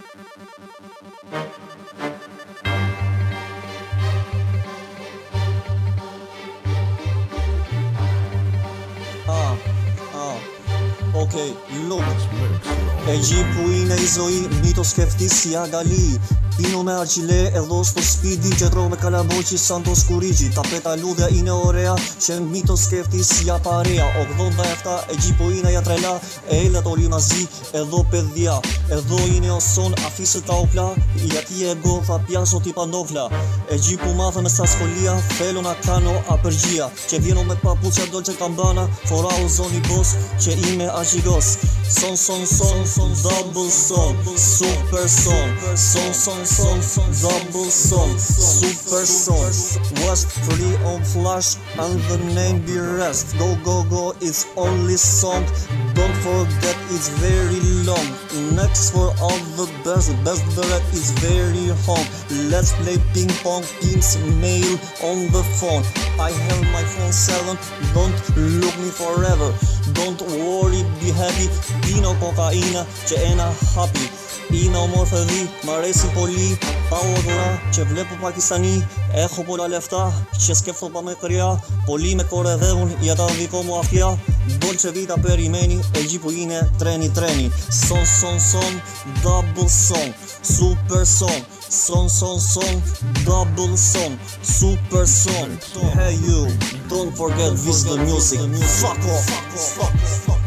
Okay, look. Εκεί που είναι η ζωή, μη το σκεφτείς η αγκαλή. Πίνω με αργυλέ εδώ στο σπίτι και τρώω με καλαμπόκι σαν το σκουρίτσι. Τα πεταλούδια είναι ωραία και μη το σκεφτείς για παρέα. 87 εκεί που είναι για τρελά, έλα όλοι μαζί εδώ παιδιά. Εδώ είναι ο Σον, αφήστε τα όπλα, γιατί εγώ θα πιάσω την παντόφλα. Εκεί που μάθαμε στα σχολεία, θέλω να κάνω απεργία. Και βγαίνω με παπούτσια ντόλτσε καμπάνα, φοράω ζώνη boss και είμαι αρχηγός. Son, double son, super son. Son, double son, super son. Was free on flash and the name be rest. Go, it's only song. Don't forget it's very long. Next for all the best beret is very home. Let's play ping pong, teams mail on the phone. I have my phone 7, don't look me forever. Don't worry, be happy. Πίνω κοκαίνα και ένα happy. Είναι ομορφεδί, μ' αρέσει πολύ. Πάω αγορά και βλέπω Πακιστανί. Έχω πολλά λεφτά και σκέφτομαι πάμε μακριά. Πολλοί με κορεδεύουν για τα δικό μου αυτιά. Dolce Vita περιμένει εκεί που είναι τρένι. Son, double song, super song. Son, double song, super song. Hey you, don't forget this the music. Fuck off.